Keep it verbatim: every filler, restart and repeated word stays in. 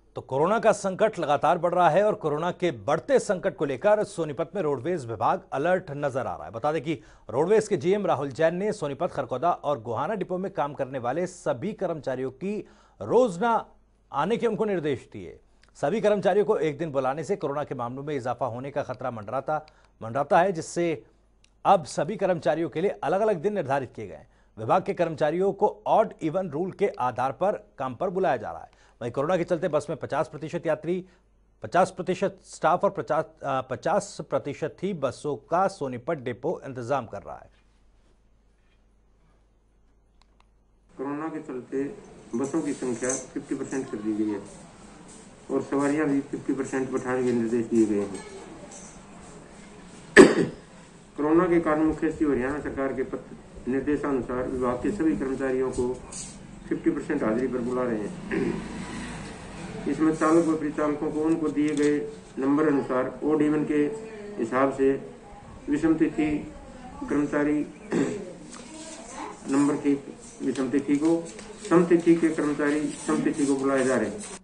तो कोरोना का संकट लगातार बढ़ रहा है और कोरोना के बढ़ते संकट को लेकर सोनीपत में रोडवेज विभाग अलर्ट नजर आ रहा है। बता दें कि रोडवेज के जीएम राहुल जैन ने सोनीपत, खरगोदा और गोहाना डिपो में काम करने वाले सभी कर्मचारियों की रोज न आने के उनको निर्देश दिए। सभी कर्मचारियों को एक दिन बुलाने से कोरोना के मामलों में इजाफा होने का खतरा मंडराता मंडराता है, जिससे अब सभी कर्मचारियों के लिए अलग अलग दिन निर्धारित किए गए। विभाग के कर्मचारियों को ऑड इवन रूल के आधार पर काम पर बुलाया जा रहा है। वहीं कोरोना के चलते बस में पचास प्रतिशत यात्री, पचास प्रतिशत स्टाफ और पचास प्रतिशत ही बसों का सोनीपत डिपो इंतजाम कर रहा है। कोरोना के चलते बसों की संख्या पचास परसेंट कर दी गई है और सवारियां भी पचास परसेंट बढ़ाने के निर्देश दिए गए हैं। कोरोना के कारण मुख्य सचिव हरियाणा सरकार के पत्र निर्देशानुसार विभाग के सभी कर्मचारियों को पचास परसेंट हाजिरी पर बुला रहे हैं। इसमें चालक व परिचालकों को उनको दिए गए नंबर अनुसार ओड इवन के हिसाब से विषम तिथि कर्मचारी नंबर की विषम तिथि को, सम तिथि के कर्मचारी सम तिथि को बुलाए जा रहे हैं।